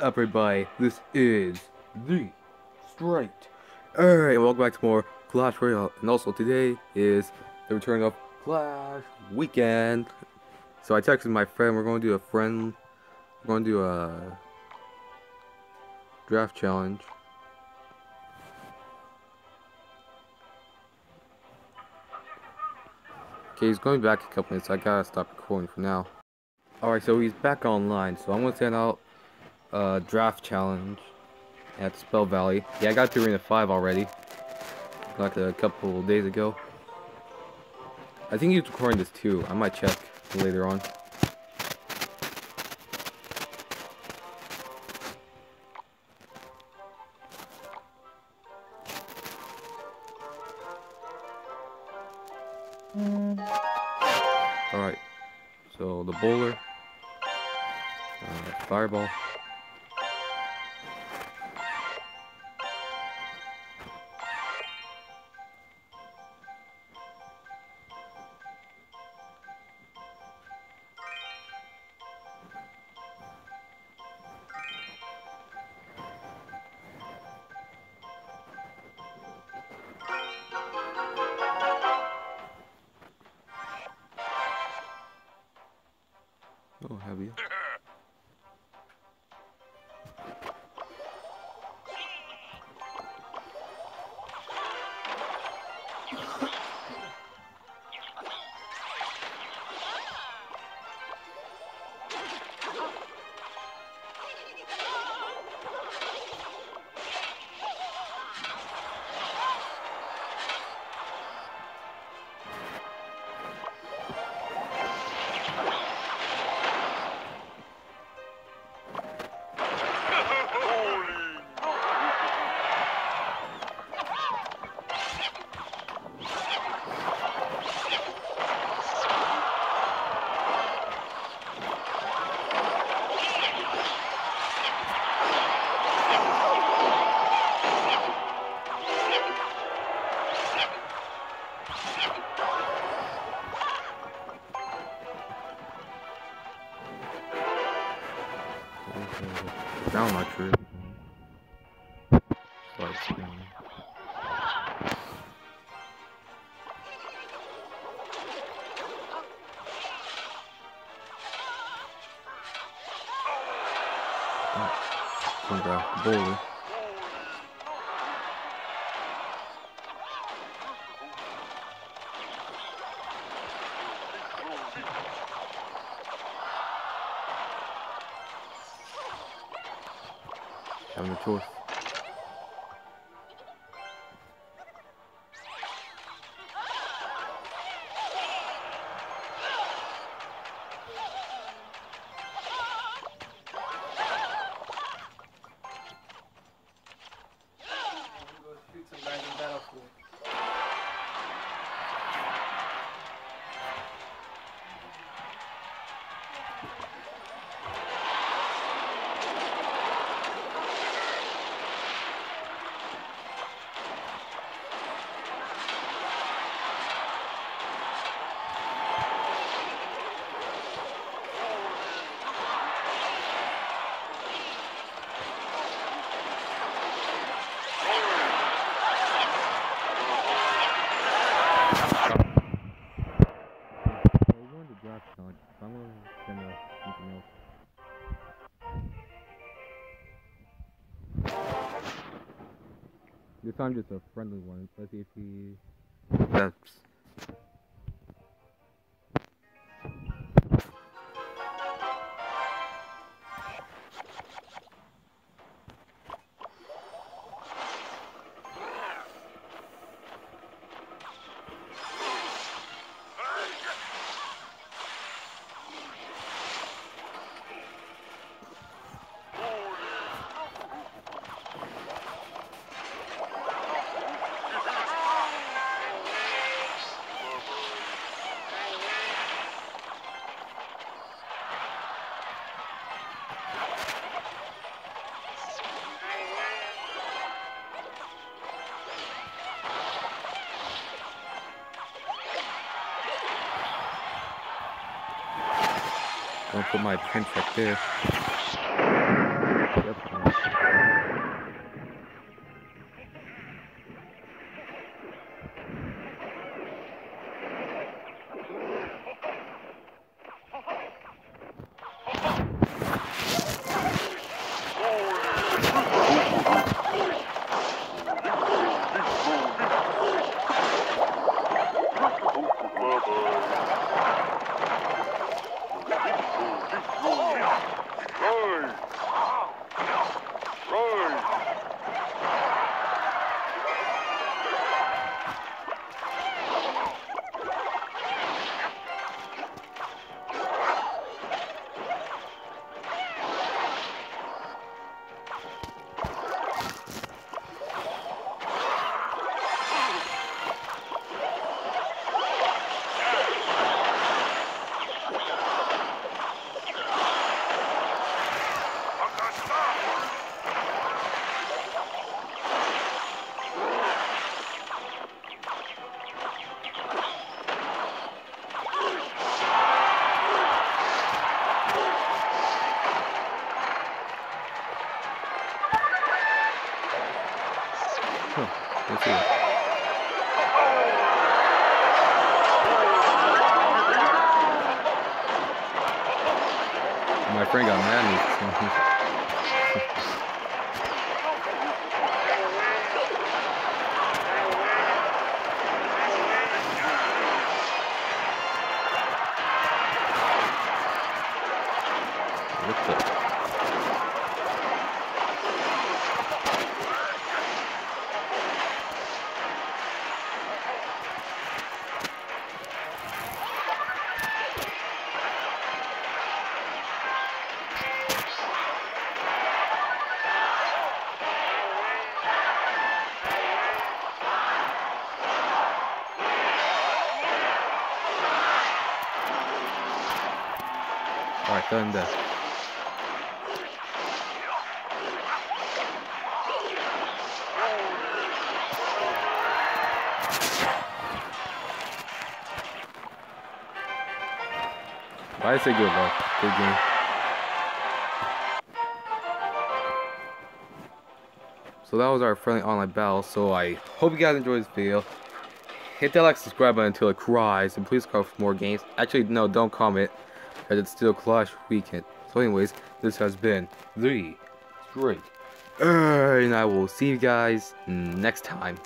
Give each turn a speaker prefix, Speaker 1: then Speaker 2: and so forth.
Speaker 1: everybody? This is The Straight. Alright, welcome back to more Clash Royale. And also today is the return of Clash Weekend. So I texted my friend, we're going to do a draft challenge. Okay, he's going back in a couple minutes, so I gotta stop recording for now. Alright, so he's back online, so I'm gonna send out a draft challenge at Spell Valley. Yeah, I got to Arena 5 already, like a couple days ago. I think he's recording this too. I might check later on. Alright, so the bowler, fireball, oh heavy. Down my tree. Start spinning. Come grab the bowler. Having a choice. I'm gonna send out something else. This time just a friendly one. Let's see if he accepts. I'll put my prints right there. Yep. Let's see it. My friend got mad at me. What the? Alright, done that. I say good luck. Good game. So that was our friendly online battle. So I hope you guys enjoyed this video. Hit that like, subscribe button until it cries, and please comment for more games. Actually, no, don't comment, because it's still Clash Weekend. So anyways, this has been The Straight, and I will see you guys next time.